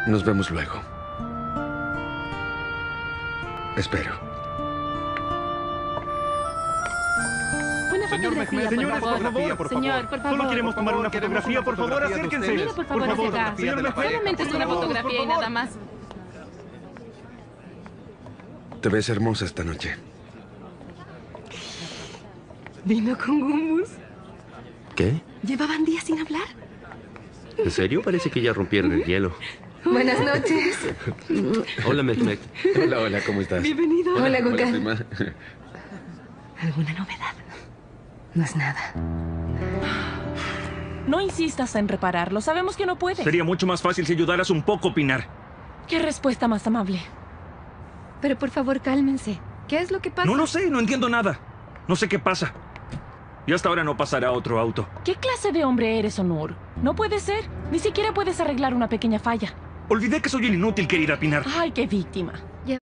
Nos vemos luego. Espero. Una Señor fotografía, Mehmet, por favor. Señor, por favor. Solo queremos tomar una fotografía, por favor, acérquense. Mire, por favor, hacia acá. Señor Mehmet. Solamente es una fotografía y nada más. Te ves hermosa esta noche. ¿Vino con hummus? ¿Qué? ¿Llevaban días sin hablar? ¿En serio? Parece que ya rompieron el hielo. Buenas noches. Hola, Mehmet. Hola, hola, ¿cómo estás? Bienvenido. Hola, Gukan. prima. ¿Alguna novedad? No es nada. No insistas en repararlo. Sabemos que no puedes. Sería mucho más fácil si ayudaras un poco, Pinar. ¿Qué respuesta más amable? Pero por favor, cálmense. ¿Qué es lo que pasa? No lo sé, no entiendo nada. No sé qué pasa. Y hasta ahora no pasará otro auto. ¿Qué clase de hombre eres, Onur? No puede ser. Ni siquiera puedes arreglar una pequeña falla. Olvidé que soy el inútil, querida Pinar. Ay, qué víctima.